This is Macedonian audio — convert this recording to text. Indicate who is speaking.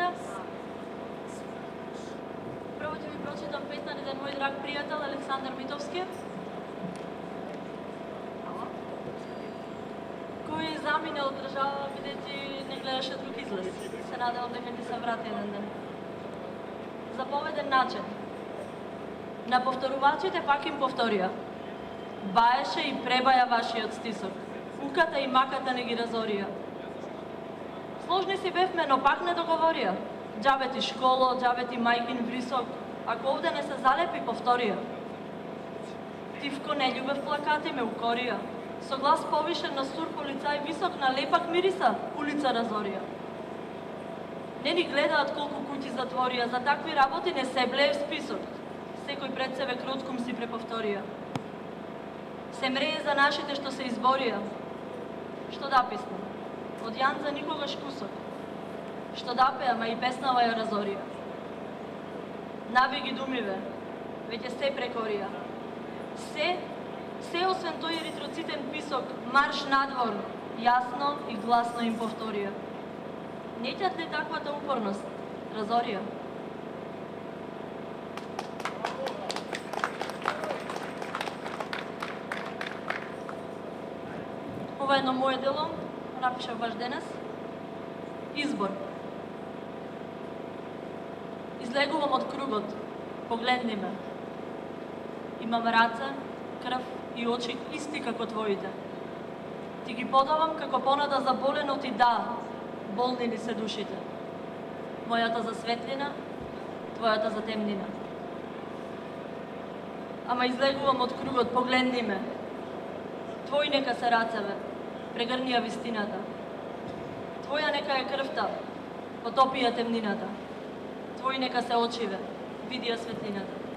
Speaker 1: вистината. Прво ќе ви прочитам песна на еден мој драг пријател Александар Митовски, кој замине од држава бидејќи не гледаше друг излез. Се надевам дека ќе се врати еден ден. Заповеден начин. На повторувачите пак им повторија. Баеше и пребаја вашиот стисок. Уката и маката не ги разорија. Сложни си бевме, но пак не договорија. Џабе ти школо, џабе ти мајкин врисок. Ако овде не се залепи, повторија. Тивко не љубев плакати, ме укорија. Со глас повишен на сур полицај висок на лепак мириса, улица разорија. Не ни гледаат колку куќи затворија, за такви работи не се блее список. Секој пред себе кроткум си преповторија. Се мрее за нашите што се изборија. Што да писна? Од Јанза никогаш кусок. Што да пеа, ма и песнава ја разорија. Навиги думиве, веќе се прекорија. Се освен тој еритроцитен писок, марш надвор, јасно и гласно им повторија. Неќат ли таквата упорност? Разорија. Ова е едно моје дело, напишав баш денес. Избор. Излегувам од кругот, погледни ме. Имам раце, крв и очи исти како твоите. Ти ги подавам како понада заболенот и да, болни ли се душите. Мојата за светлина, твојата за темнина. Ама излегувам од кругот, погледни ме. Твој нека се рацеве, прегрнија вистината. Твоја нека е крвта, потопија темнината. Твој нека се очиве, видија светлината.